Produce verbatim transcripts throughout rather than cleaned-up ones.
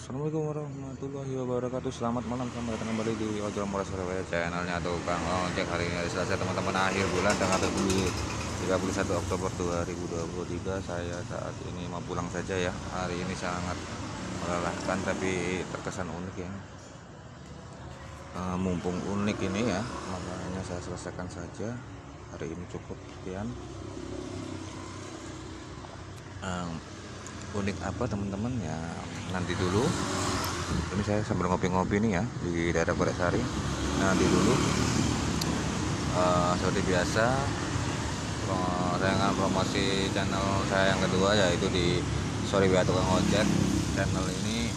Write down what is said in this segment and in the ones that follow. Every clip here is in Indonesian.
Assalamualaikum warahmatullahi wabarakatuh. Selamat malam, selamat datang kembali di Ojol Murah Surabaya, channelnya tukang ojek. Hari ini hari Selasa teman-teman, akhir bulan tanggal tiga puluh satu Oktober dua ribu dua puluh tiga. Saya saat ini mau pulang saja ya. Hari ini sangat melelahkan tapi terkesan unik ya. E, mumpung unik ini ya, makanya saya selesaikan saja. Hari ini cukup sekian. Um, unik apa teman-teman ya, nanti dulu. Ini saya sambil ngopi-ngopi nih ya di daerah Koresari. Nanti dulu uh, seperti biasa uh, saya akan promosi channel saya yang kedua, yaitu di Sorry Bea Tukang Ojek. Channel ini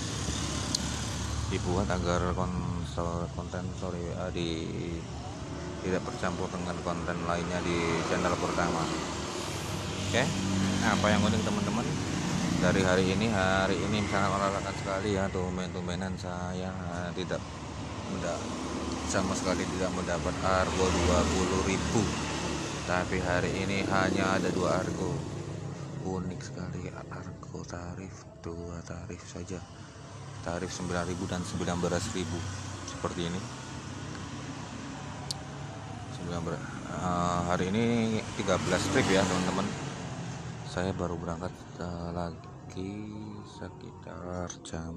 dibuat agar konten Sorry Bea di tidak bercampur dengan konten lainnya di channel pertama. Oke, nah, apa yang unik teman-teman dari hari ini? Hari ini sangat melelahkan sekali ya. Tumben-tumbenan saya tidak mudah, sama sekali tidak mendapat argo dua puluh ribu, tapi hari ini hanya ada dua argo. Unik sekali, argo tarif dua tarif saja, tarif sembilan ribu dan sembilan belas ribu seperti ini. Uh, hari ini tiga belas trip ya teman-teman. Saya baru berangkat uh, lagi sekitar jam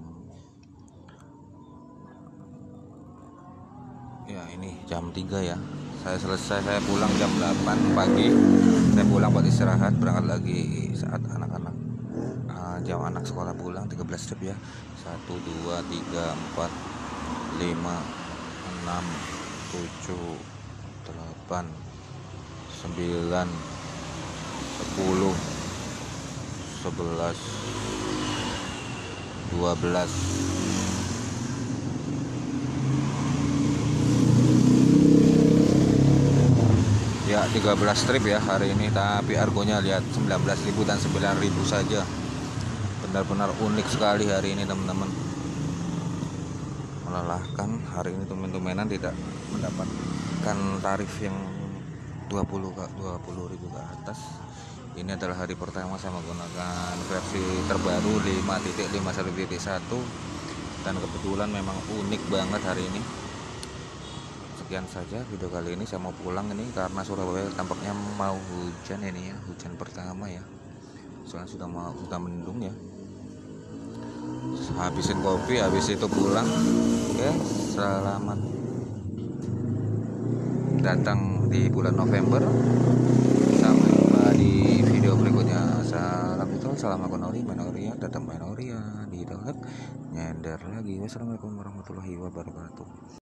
ya ini jam tiga ya. Saya selesai, saya pulang jam delapan pagi. Saya pulang buat istirahat, berangkat lagi saat anak-anak uh, jam anak sekolah pulang. Tiga belas trip ya. Satu, dua, tiga, empat, lima, enam, tujuh, delapan, sembilan, sepuluh, sebelas, dua belas, ya tiga belas trip ya hari ini, tapi argonya lihat sembilan belas ribu dan sembilan ribu saja. Benar-benar unik sekali hari ini teman-teman, melelahkan. Hari ini tumen-tumenan tidak mendapatkan tarif yang dua puluh ribu ke atas. Ini adalah hari pertama saya menggunakan versi terbaru lima titik lima puluh satu titik satu, dan kebetulan memang unik banget hari ini. Sekian saja video kali ini, saya mau pulang ini karena Surabaya tampaknya mau hujan ini ya, hujan pertama ya. Soalnya sudah mau sudah mendung ya. Habisin kopi, habis itu pulang. Oke, selamat datang di bulan November. Sampai jumpa di video berikutnya. Salam itu, salam Akonori, Menoria, tetap Menoria, di dalam nyender lagi. Wassalamualaikum warahmatullahi wabarakatuh.